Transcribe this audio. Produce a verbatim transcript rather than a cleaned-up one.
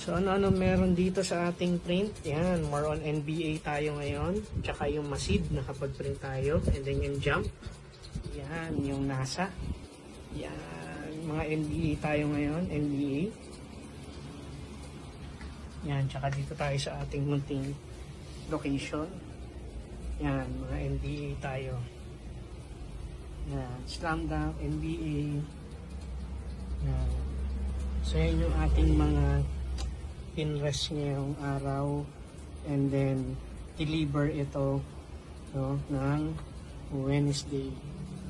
So ano-ano meron dito sa ating print? Yan, more on N B A tayo ngayon. Tsaka yung Masid, nakapag-print tayo. And then yung Jump. Yan, yung NASA. Yan, mga N B A tayo ngayon, N B A. Yan, tsaka dito tayo sa ating munting location. Yan, mga N B A tayo. Yan, Slam Dunk, N B A. Yan. So yan yung ating mga pinrest ngayong araw. And then, deliver ito no, ng Wednesday.